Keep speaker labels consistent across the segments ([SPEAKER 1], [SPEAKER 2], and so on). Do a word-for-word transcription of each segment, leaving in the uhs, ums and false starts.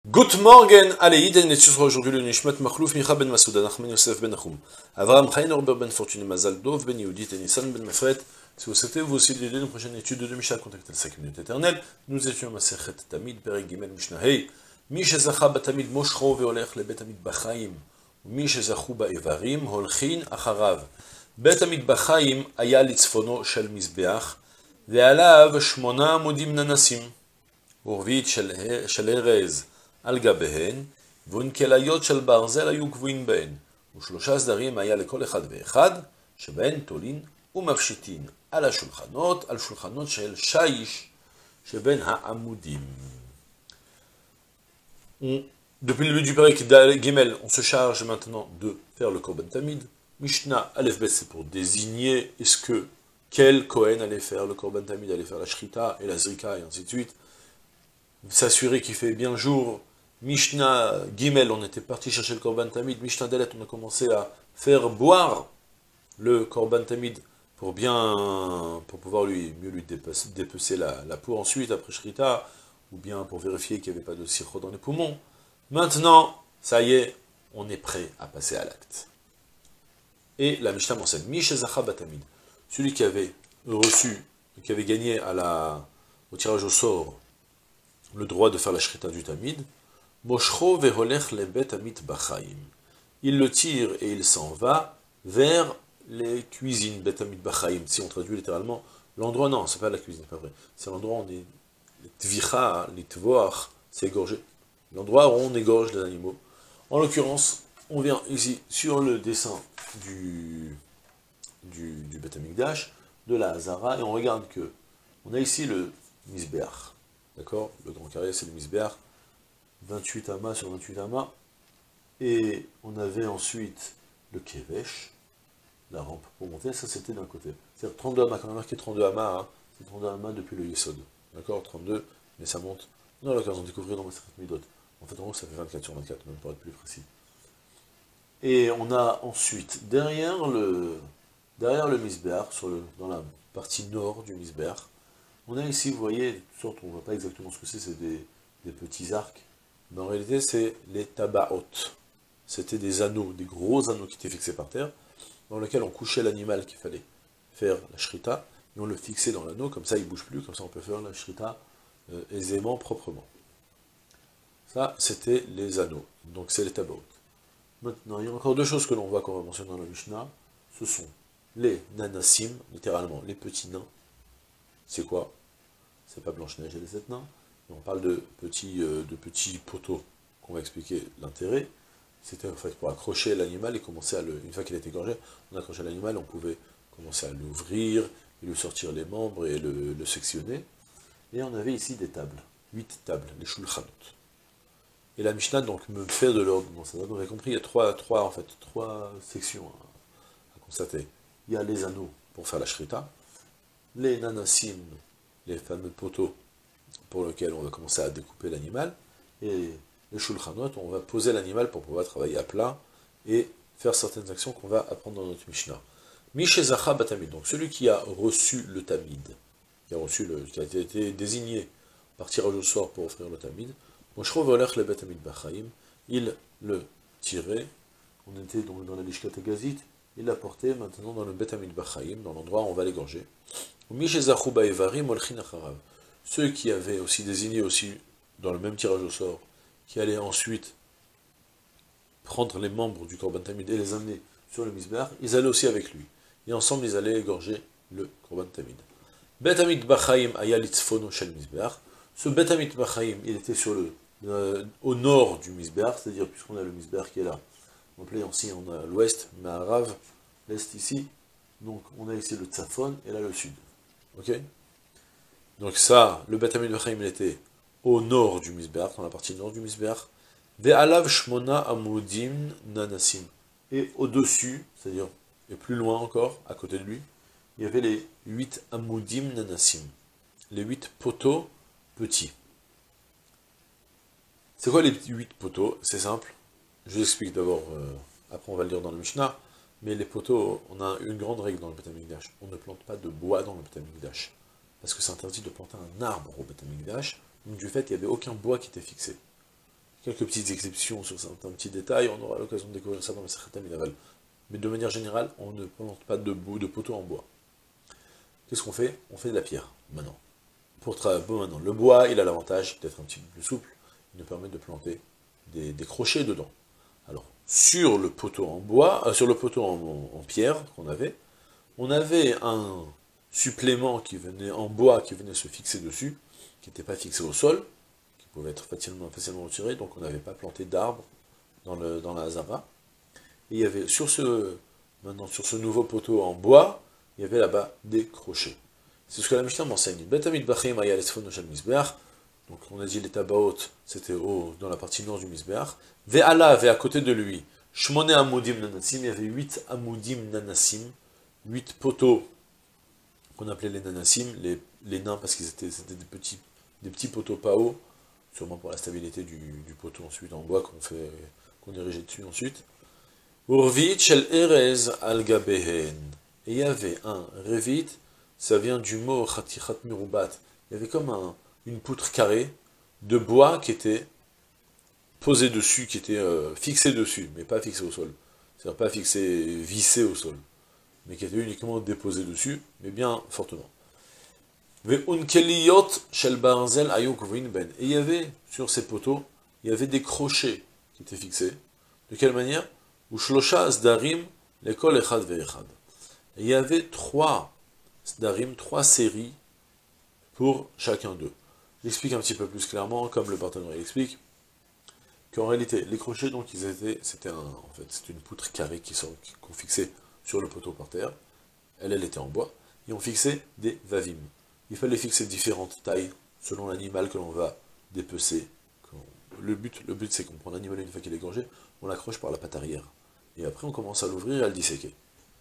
[SPEAKER 1] Good morning, allez, Iden et sera aujourd'hui le Nishmat Makhlouf Micha ben Masouda, Nachman Yosef ben Nachum, Avraham Chaim Orber ben Fortuné Mazal Dov ben Yehudit et Nissan ben Mefret. Si vous souhaitez vous aussi d'aider une prochaine étude de Mishnah, contactez le cinq minutes éternelles. Nous étions Masechet Tamid, Perek Gimel Mishnah Hey. Mi shezacha batamid moshcho veolech lebet tamid bachaim, mi shezachu baevarim holchin acharav. Bet tamid bachaim aya litzfono shel mizbeach, ve'alav shmona amudim nanasim, urvit shel erez על גביהן, והונקליות של ברזל היו קבועים בהן, ושלושה סדרים היה לכל אחד ואחד, שבהן תולין ומפשיטין על השולחנות, על שולחנות של שיש, שבין העמודים. On, depuis le début du Perek Gimel, on se charge maintenant de faire le Korban Tamid. Mishnah Aleph Bet, c'est pour désigner est-ce que quel Kohen allait faire le Korban Tamid, allait faire la Shrita et la Zrika et ainsi de suite. S'assurer qu'il fait bien jour. Mishnah Gimel, on était parti chercher le Korban Tamid. Mishnah Dalet, on a commencé à faire boire le Korban Tamid pour bien, pour pouvoir lui, mieux lui dépecer, dépecer la, la peau ensuite, après Shrita, ou bien pour vérifier qu'il n'y avait pas de sirop dans les poumons. Maintenant, ça y est, on est prêt à passer à l'acte. Et la Mishnah m'enseigne, Mishezacha Batamid, celui qui avait reçu, qui avait gagné à la, au tirage au sort, le droit de faire la Shrita du Tamid, Moshcho veholech lebet tamid bachaim. Il le tire et il s'en va vers les cuisines, bet tamid bachaim. Si on traduit littéralement, l'endroit, non, c'est pas la cuisine, c'est pas vrai. C'est l'endroit où on est, les tvicha, les tvoach, c'est égorgé. L'endroit où on égorge les animaux. En l'occurrence, on vient ici sur le dessin du, du, du Bet Hamikdash, de la Hazara, et on regarde que, on a ici le Mizbeach. D'accord? Le grand carré, c'est le Mizbeach. vingt-huit amas sur vingt-huit amas, et on avait ensuite le kevesh, la rampe pour monter, ça c'était d'un côté. C'est-à-dire trente-deux amas, quand on a marqué trente-deux amas, hein, c'est trente-deux amas depuis le Yesod. D'accord, trente-deux, mais ça monte. On a l'occasion de découvrir dans Masechet Midot. En fait, en gros, ça fait vingt-quatre sur vingt-quatre, même pour être plus précis. Et on a ensuite, derrière le, derrière le Mizbeach, sur le, dans la partie nord du Mizbeach, on a ici, vous voyez, sorte, on ne voit pas exactement ce que c'est, c'est des, des petits arcs. Mais en réalité, c'est les tabaot. C'était des anneaux, des gros anneaux qui étaient fixés par terre, dans lesquels on couchait l'animal qu'il fallait faire la shrita, et on le fixait dans l'anneau, comme ça il ne bouge plus, comme ça on peut faire la shrita euh, aisément, proprement. Ça, c'était les anneaux, donc c'est les tabaot. Maintenant, il y a encore deux choses que l'on voit qu'on va mentionner dans la Mishnah, ce sont les nanassim, littéralement les petits nains. C'est quoi? C'est pas Blanche-Neige et les sept nains. On parle de petits, euh, de petits poteaux, qu'on va expliquer l'intérêt. C'était en fait pour accrocher l'animal et commencer à le... Une fois qu'il était gorgé, on accrochait l'animal, on pouvait commencer à l'ouvrir, et lui sortir les membres et le, le sectionner. Et on avait ici des tables, huit tables, les shulchanot. Et la Mishnah donc me fait de l'ordre dans ça. Donc vous avez compris, il y a trois, trois, en fait, trois sections à, à constater. Il y a les anneaux pour faire la shrita, les nanassim, les fameux poteaux, pour lequel on va commencer à découper l'animal, et les shulchanot, on va poser l'animal pour pouvoir travailler à plat, et faire certaines actions qu'on va apprendre dans notre Mishnah. Mishezacha batamid, donc celui qui a reçu le tamid, qui a reçu le, qui a été désigné par tirage au sort pour offrir le tamid, moshro veolech le batamid bachaim, il le tirait, on était donc dans la lishkat gazit, il l'a porté maintenant dans le batamid bachaim, dans l'endroit où on va l'égorger. Mishezachu baevarim olchin acharav. Ceux qui avaient aussi désigné aussi dans le même tirage au sort, qui allaient ensuite prendre les membres du Korban Tamid et les amener sur le Mizbeach, ils allaient aussi avec lui. Et ensemble, ils allaient égorger le Korban Tamid. Bet Hamid Bachaim aya litzfono shel Mizbeach. Ce Bet Hamid Bachaim, il était sur le, euh, au nord du Mizbeach, c'est-à-dire puisqu'on a le Mizbeach qui est là. Donc là, ici, on a l'ouest, Ma'arav, l'est ici. Donc on a ici le Tzafon et là le sud. Ok? Donc ça, le Bet Hamid Bachaim, il était au nord du Mizbeach, dans la partie nord du Mizbeach. Ve'alav shmona amudim nanasim. Et au-dessus, c'est-à-dire, et plus loin encore, à côté de lui, il y avait les huit amudim nanasim. Les huit poteaux petits. C'est quoi les huit poteaux? C'est simple. Je vous explique d'abord, euh, après on va le lire dans le Mishnah, mais les poteaux, on a une grande règle dans le Bet Hamikdash. On ne plante pas de bois dans le Bet Hamikdash. Parce que c'est interdit de planter un arbre au Bet Hamikdash, donc du fait, il n'y avait aucun bois qui était fixé. quelques petites exceptions sur certains petits détails, on aura l'occasion de découvrir ça dans le Sechet Minavel. Mais de manière générale, on ne plante pas de, bout, de poteaux en bois. Qu'est-ce qu'on fait? On fait de la pierre, maintenant. Pour bon, maintenant, le bois, il a l'avantage d'être un petit peu plus souple, il nous permet de planter des, des crochets dedans. Alors, sur le poteau en bois, euh, sur le poteau en, en, en pierre qu'on avait, on avait un supplément qui venait en bois, qui venait se fixer dessus, qui n'était pas fixé au sol, qui pouvait être facilement, facilement retiré, donc on n'avait pas planté d'arbres dans, le, dans la Hazara. Et il y avait sur ce, maintenant, sur ce nouveau poteau en bois, il y avait là-bas des crochets. C'est ce que la Mishnah m'enseigne. Betamid Bachim Aya Lesfon Shel Mizbeach. Donc on a dit les tabaot, c'était dans la partie nord du Mizbeach. Ve'ala, ve à côté de lui. Shmone Amudim Nanassim, il y avait huit Amudim Nanassim, huit poteaux qu'on appelait les Nanassim, les, les nains parce qu'ils étaient, c'était des petits, des petits poteaux pas hauts, sûrement pour la stabilité du, du poteau ensuite en bois qu'on fait, qu'on érigeait dessus ensuite. Urvit Shel Erez Al Gabehen. Et il y avait un Revit, ça vient du mot Chatichat Mirubat. Il y avait comme un, une poutre carrée de bois qui était posée dessus, qui était euh, fixée dessus, mais pas fixée au sol. C'est-à-dire pas fixée, vissée au sol, mais qui était uniquement déposée dessus, mais bien fortement. Ve'unkeliyot shel barzel ayuk ben. Et il y avait, sur ces poteaux, il y avait des crochets qui étaient fixés. De quelle manière? Ushlosha zdarim lekol echad ve'echad. Et il y avait trois sdarim, trois séries pour chacun d'eux. J'explique un petit peu plus clairement, comme le partenaire explique, qu'en réalité, les crochets, donc, ils étaient, c'était un, en fait, c'était une poutre carrée qui sont, qu'on fixait sur le poteau par terre. Elle, elle était en bois. Et on fixait des vavim. Il fallait fixer différentes tailles, selon l'animal que l'on va dépecer. Le but, le but c'est qu'on prend l'animal une fois qu'il est gorgé, on l'accroche par la patte arrière. Et après, on commence à l'ouvrir et à le disséquer.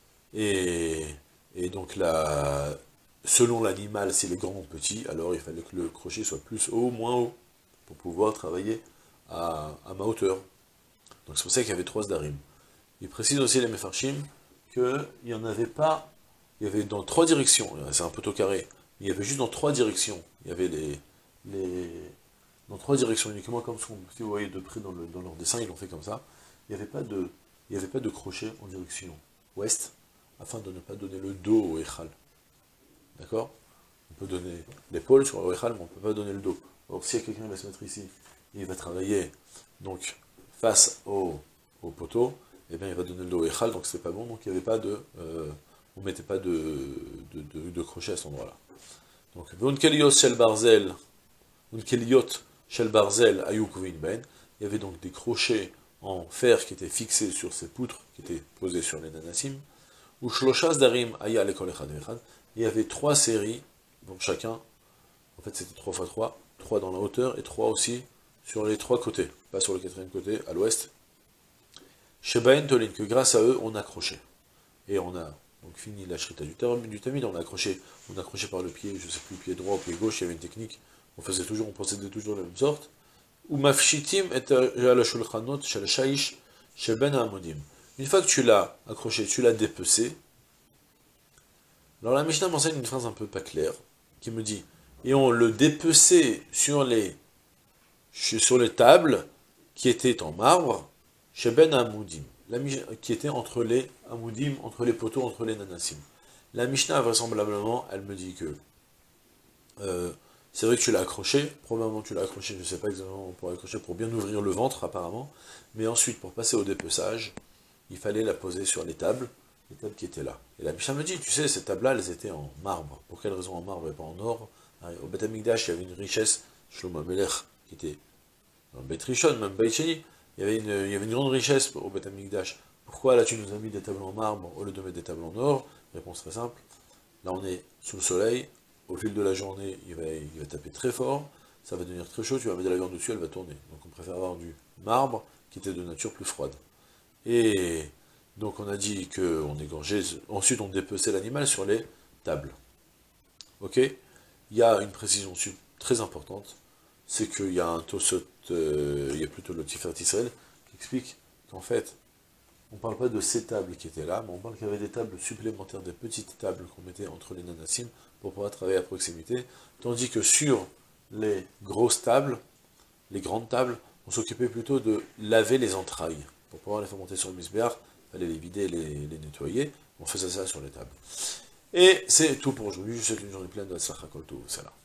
[SPEAKER 1] Et, et donc là, selon l'animal, s'il est grand ou petit, alors il fallait que le crochet soit plus haut, moins haut, pour pouvoir travailler à, à ma hauteur. Donc c'est pour ça qu'il y avait trois sdarim. Il précise aussi les mefarshim qu'il n'y en avait pas, il y avait dans trois directions, c'est un poteau carré, il y avait juste dans trois directions, il y avait les, les dans trois directions uniquement, comme si vous voyez de près dans, le, dans leur dessin, ils l'ont fait comme ça, il n'y avait pas de, il n'y avait pas de crochet en direction ouest, afin de ne pas donner le dos au Echal. D'accord? On peut donner l'épaule sur le Echal, mais on ne peut pas donner le dos. Alors si quelqu'un va se mettre ici, il va travailler donc face au, au poteau, et eh bien il va donner le dos au Echal, donc c'est pas bon, donc il n'y avait pas de. Euh, on ne mettait pas de, de, de, de crochet à cet endroit-là. Donc, V'unkeliot shel barzel, V'unkeliot shel barzel ayukuvin ben, il y avait donc des crochets en fer qui étaient fixés sur ces poutres, qui étaient posées sur les nanassim. Ou shloshas darim aya lekol echad ve'echad. Il y avait trois séries, donc chacun, en fait c'était trois fois trois, trois dans la hauteur et trois aussi sur les trois côtés, pas sur le quatrième côté, à l'ouest. Shebaen tolin, que grâce à eux on accrochait. Et on a donc fini la shrita du, du tamid, on a accroché, on a accroché par le pied, je sais plus, pied droit ou pied gauche, il y avait une technique, on faisait toujours, on procédait toujours de la même sorte. Ou mafshitim et ala shulchanot shel shaish sheben amodim. Une fois que tu l'as accroché, tu l'as dépecé. Alors la Mishnah m'enseigne une phrase un peu pas claire, qui me dit, et on le dépeçait sur les, sur les tables qui étaient en marbre, sheben amodim, qui étaient entre les amoudim, entre les poteaux, entre les nanassim. La Mishnah, vraisemblablement, elle me dit que euh, c'est vrai que tu l'as accroché, probablement tu l'as accroché, je ne sais pas exactement pour accrocher, pour bien ouvrir le ventre apparemment, mais ensuite, pour passer au dépeçage, il fallait la poser sur les tables, les tables qui étaient là. Et la Mishnah me dit, tu sais, ces tables-là, elles étaient en marbre. Pour quelle raison en marbre et pas en or? Au Beth Amikdash, il y avait une richesse, Shlomo Melech, qui était dans le Beit Rishon, même Beit Sheni, il y avait une, il y avait une grande richesse au Beth Amikdash. Pourquoi là tu nous as mis des tables en marbre au lieu de mettre des tables en or? Réponse très simple. Là on est sous le soleil, au fil de la journée, il va, il va taper très fort, ça va devenir très chaud, tu vas mettre de la viande dessus, elle va tourner. Donc on préfère avoir du marbre qui était de nature plus froide. Et donc on a dit qu'on égorgeait, ensuite on dépeçait l'animal sur les tables. Ok? Il y a une précision très importante, c'est qu'il y a un Tosot, euh, il y a plutôt le Tiferet Israël, qui explique qu'en fait, on ne parle pas de ces tables qui étaient là, mais on parle qu'il y avait des tables supplémentaires, des petites tables qu'on mettait entre les nanassim pour pouvoir travailler à proximité, tandis que sur les grosses tables, les grandes tables, on s'occupait plutôt de laver les entrailles. Pour pouvoir les faire monter sur le misbéach, il fallait les vider et les, les nettoyer. On faisait ça sur les tables. Et c'est tout pour aujourd'hui. Je vous souhaite une journée pleine de Tzlachah Kol Tov. Salam.